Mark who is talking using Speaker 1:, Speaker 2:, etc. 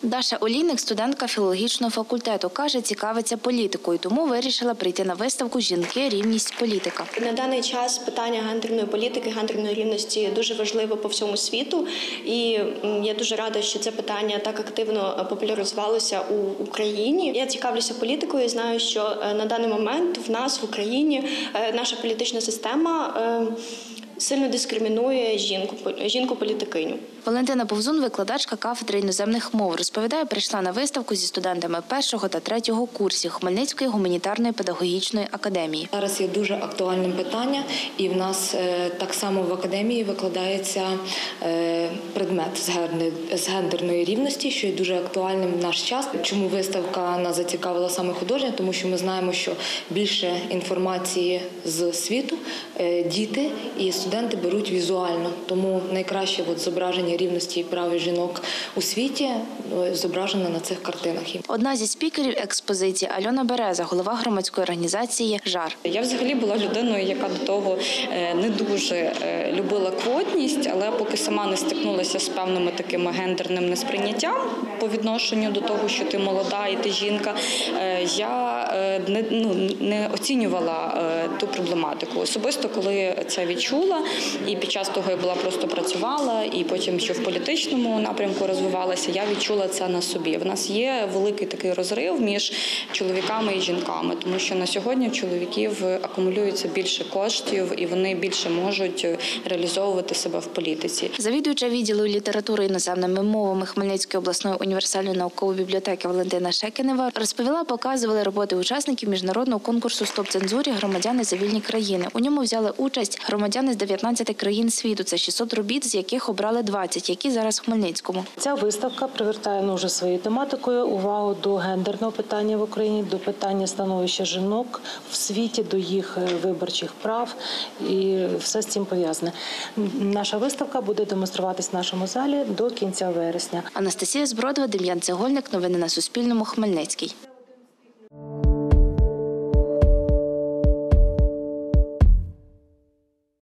Speaker 1: Даша Олійник – студентка філологічного факультету. Каже, цікавиться політикою, тому вирішила прийти на виставку «Жінки. Рівність. Політика».
Speaker 2: На даний час питання гендерної політики, гендерної рівності дуже важливо по всьому світу. І я дуже рада, що це питання так активно популяризувалося у Україні. Я цікавлюся політикою і знаю, що на даний момент в нас в Україні наша політична система сильно дискримінує жінку-політикиню.
Speaker 1: Валентина Повзун – викладачка кафедри іноземних мов. Розповідає, прийшла на виставку зі студентами 1-го та 3-го курсів Хмельницької гуманітарної педагогічної академії.
Speaker 3: Зараз є дуже актуальним питання, і в нас так само в академії викладається предмет з гендерної рівності, що є дуже актуальним в наш час. Чому виставка нас зацікавила саме художня? Тому що ми знаємо, що більше інформації з світу діти і студенти беруть візуально. Тому найкраще зображення рівності і прав жінок у світі зображено на цих картинах.
Speaker 1: Одна зі спікерів експозиції – Альона Береза, голова громадської організації «Жар».
Speaker 4: Я взагалі була людиною, яка до того не дуже любила квотність, але поки сама не стикнулася з певними такими гендерним несприйняттям по відношенню до того, що ти молода і ти жінка, я не оцінювала ту проблематику. Особисто, коли це відчула, і під час того я була просто працювала, і потім, що в політичному напрямку розвивалася, я відчула це на собі. В нас є великий такий розрив між чоловіками і жінками, тому що на сьогодні у чоловіків акумулюється більше коштів, і вони більше можуть реалізовувати себе в політиці.
Speaker 1: Завідуюча відділу літератури іноземними мовами Хмельницької обласної універсальної наукової бібліотеки Валентина Шекінева розповіла, показували роботи учасників міжнародного конкурсу «Стоп цензурі. Громадяни за вільні країни». У ньому взяли участь громадяни з 19 країн світу. Це 600 робіт, з яких обрали 20, які зараз в Хмельницькому.
Speaker 5: Ця виставка привертає вже своєю тематикою увагу до гендерного питання в Україні, до питання становища жінок в світі, до їх виборчих прав і все з цим пов'язане. Наша виставка буде демонструватись в нашому залі до кінця вересня.
Speaker 1: Анастасія Збродова, Дем'ян Цегольник. Новини на Суспільному. Хмельницький.